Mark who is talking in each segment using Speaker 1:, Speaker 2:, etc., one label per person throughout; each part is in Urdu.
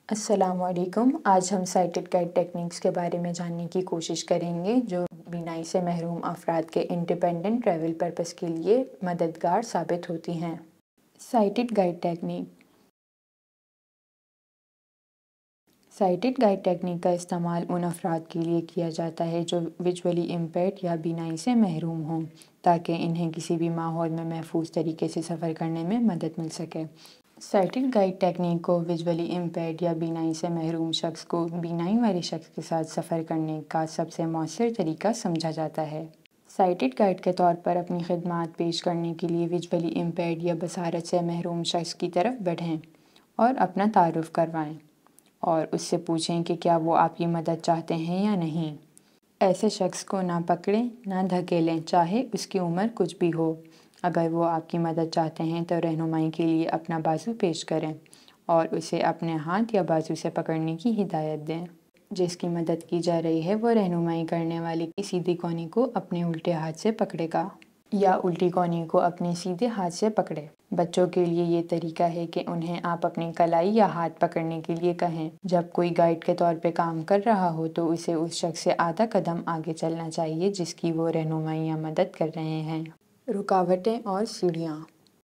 Speaker 1: السلام علیکم۔ آج ہم سائٹڈ گائیڈ ٹیکنیکس کے بارے میں جاننے کی کوشش کریں گے جو بینائی سے محروم افراد کے انڈیپینڈنٹ ٹریول پرپس کے لیے مددگار ثابت ہوتی ہیں۔ Sighted guide technique. Sighted guide technique کا استعمال ان افراد کے لیے کیا جاتا ہے جو ویژولی امپیرڈ یا بینائی سے محروم ہوں، تاکہ انہیں کسی بھی ماحول میں محفوظ طریقے سے سفر کرنے میں مدد مل سکے۔ سائٹڈ گائیڈ ٹیکنیک کو ویژولی امپیرڈ یا بینائی سے محروم شخص کو بینائی والے شخص کے ساتھ سفر کرنے کا سب سے مؤثر طریقہ سمجھا جاتا ہے۔ سائٹڈ گائیڈ کے طور پر اپنی خدمات پیش کرنے کے لیے ویژولی امپیرڈ یا بصارت سے محروم شخص کی طرف بڑھیں اور اپنا تعارف کروائیں اور اس سے پوچھیں کہ کیا وہ آپ کی مدد چاہتے ہیں یا نہیں۔ ایسے شخص کو نہ پکڑیں نہ دھکیلیں، چاہے اس کی عمر کچھ بھی ہو۔ اگر وہ آپ کی مدد چاہتے ہیں تو رہنمائی کے لیے اپنا بازو پیش کریں اور اسے اپنے ہاتھ یا بازو سے پکڑنے کی ہدایت دیں۔ جس کی مدد کی جا رہی ہے وہ رہنمائی کرنے والے کی سیدھی کونی کو اپنے الٹے ہاتھ سے پکڑے گا یا الٹی کونی کو اپنے سیدھے ہاتھ سے پکڑے۔ بچوں کے لیے یہ طریقہ ہے کہ انہیں آپ اپنی کلائی یا ہاتھ پکڑنے کے لیے کہیں۔ جب کوئی گائیڈ کے طور پہ کام کر رہا ہو تو اسے اس شخص سے آدھا قدم آگے چلنا چاہیے جس کی وہ رہنمائی یا مدد کر رہے ہیں۔ رکاوٹیں اور سیڑھیاں۔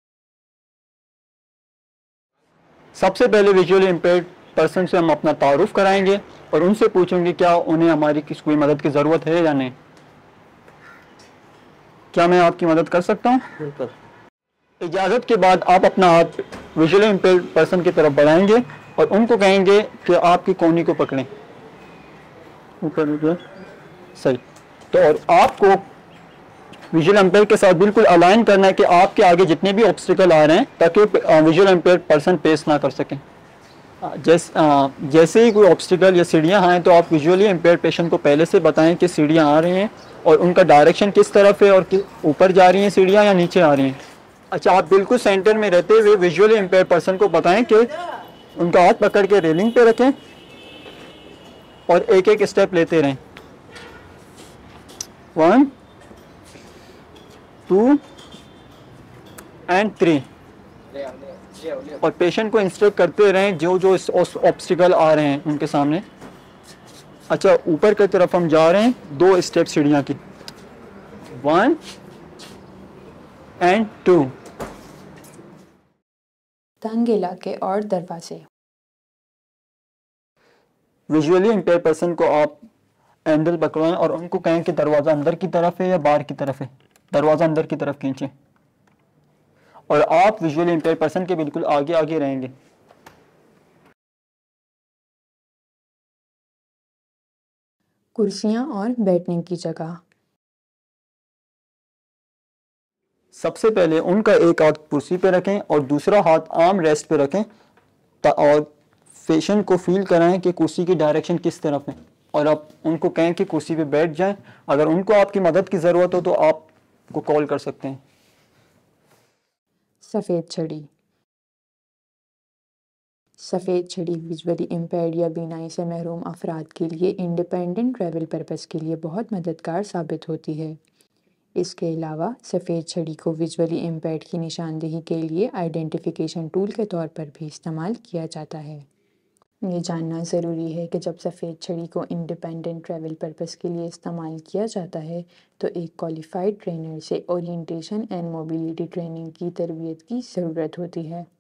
Speaker 2: سب سے پہلے ویژولی امپیرڈ پرسن سے ہم اپنا تعارف کرائیں گے اور ان سے پوچھیں گے کیا انہیں ہماری کوئی مدد کی ضرورت ہے یا نہیں۔ کیا میں آپ کی مدد کر سکتا ہوں؟ بالکل۔ اجازت کے بعد آپ اپنا ہاتھ ویژولی امپیرڈ پرسن کی طرف بڑھائیں گے اور ان کو کہیں گے کہ آپ کی کونی کو پکڑیں۔ اوپر صحیح۔ تو اور آپ کو ویژولی امپیئر کے ساتھ بالکل الائن کرنا ہے کہ آپ کے آگے جتنے بھی آبسٹیکل آ رہے ہیں تاکہ ویژولی امپیئر پرسن پیس نہ کر سکیں۔ جیسے ہی کوئی آبسٹیکل یا سیڑھیاں آئیں تو آپ ویژولی امپیئر پیشنٹ کو پہلے سے بتائیں کہ سیڑھیاں آ رہی ہیں اور ان کا ڈائریکشن کس طرف ہے اور اوپر جا رہی ہیں سیڑھیاں یا نیچے آ رہی ہیں۔ اچھا، آپ بالکل سینٹر میں رہتے ہوئے ویژولی امپیئر پرسن کو بتائیں کہ ان کا ہاتھ پکڑ کے ریلنگ پہ رکھیں اور ایک ایک اسٹیپ لیتے رہیں۔ 1 2 and 3 اور پیشنٹ کو انسٹرکٹ کرتے رہیں جو آبسٹیکل آ رہے ہیں ان کے سامنے۔ اچھا، اوپر کی طرف ہم جا رہے ہیں 2 اسٹیپ سیڑھیاں کی، 1 and 2۔
Speaker 1: تنگ علاقے اور دروازے۔
Speaker 2: ویژولی امپیئر پرسن کو آپ ہینڈل پکڑائیں اور ان کو کہیں کہ دروازہ اندر کی طرف ہے یا باہر کی طرف ہے۔ دروازہ اندر کی طرف کھینچیں اور آپ ویژولی امپیئر پرسن کے بالکل آگے آگے رہیں گے۔
Speaker 1: کرسیاں اور بیٹھنے کی جگہ۔
Speaker 2: سب سے پہلے ان کا ایک ہاتھ کرسی پہ رکھیں اور دوسرا ہاتھ آرم ریسٹ پہ رکھیں اور پیشنٹ کو فیل کرائیں کہ کرسی کی ڈائریکشن کس طرف ہے اور آپ ان کو کہیں کہ کرسی پہ بیٹھ جائیں۔ اگر ان کو آپ کی مدد کی ضرورت ہو تو آپ کو کال کر سکتے ہیں۔
Speaker 1: سفید چھڑی۔ سفید چھڑی ویژولی امپیرڈ یا بینائی سے محروم افراد کے لیے انڈیپینڈنٹ ٹریول پرپس کے لیے بہت مددگار ثابت ہوتی ہے۔ اس کے علاوہ سفید چھڑی کو ویژولی امپیرڈ کی نشاندہی کے لیے آئیڈینٹیفیکیشن ٹول کے طور پر بھی استعمال کیا جاتا ہے۔ یہ جاننا ضروری ہے کہ جب سفید چھڑی کو انڈیپینڈنٹ ٹریول پرپس کے لیے استعمال کیا جاتا ہے تو ایک کوالیفائڈ ٹرینر سے اورینٹیشن اینڈ موبیلٹی ٹریننگ کی تربیت کی ضرورت ہوتی ہے۔